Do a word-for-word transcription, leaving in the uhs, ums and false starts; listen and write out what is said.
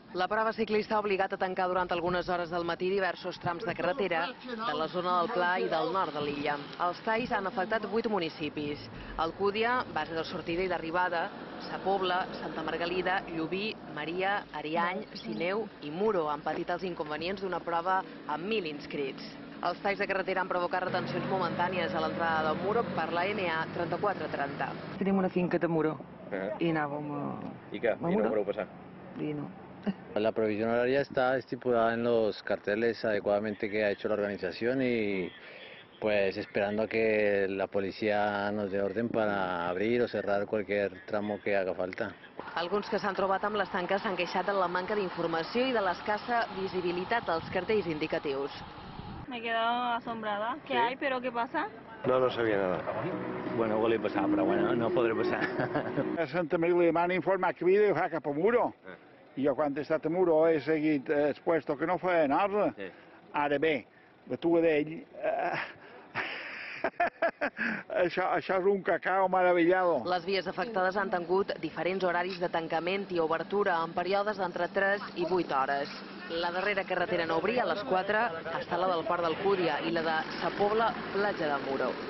La prova ciclista ha obligat a tancar durant algunes hores del matí diversos trams de carretera de la zona del Pla i del nord de l'illa. Els talls han afectat vuit municipis: Alcúdia, base de sortida i d'arribada, Sa Pobla, Santa Margalida, Llubí, Maria, Ariany, Sineu i Muro han patit els inconvenients d'una prova amb mil inscrits. Els talls de carretera han provocat retencions momentànies a l'entrada del Muro per la N A trenta-quatre trenta. Tenim una finca de Muro i anàvem a... ¿Y qué? ¿Y no podeu pasar? I no. La provisión horaria está estipulada en los carteles adecuadamente que ha hecho la organización y pues esperando a que la policía nos dé orden para abrir o cerrar cualquier tramo que haga falta. Alguns que s'han trobat amb les tanques s'han queixat de la manca d'informació i de l'escassa visibilitat dels cartells indicatius. Me he quedado asombrada. ¿Qué hay? ¿Pero qué pasa? No, no sabia nada. Bueno, volia passar, però bueno, no podré passar. A Santa Maria m'han informat que havia d'agafar cap a Muro. I jo quan he estat a Muro he seguit els puestos que no feien res. Sí. Ara bé, la tua d'ell... Eh... això, això és un cacao meravellado. Les vies afectades han tingut diferents horaris de tancament i obertura en períodes d'entre tres i vuit hores. La darrera carretera no obria a les quatre, està la del Port d'Alcúdia i la de Sa Pobla, platja de Muro.